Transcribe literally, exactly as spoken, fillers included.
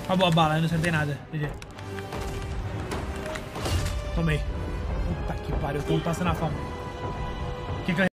Acabou a bala, eu não sentei nada. G G. Tomei. Puta que pariu, eu tô passando a fome.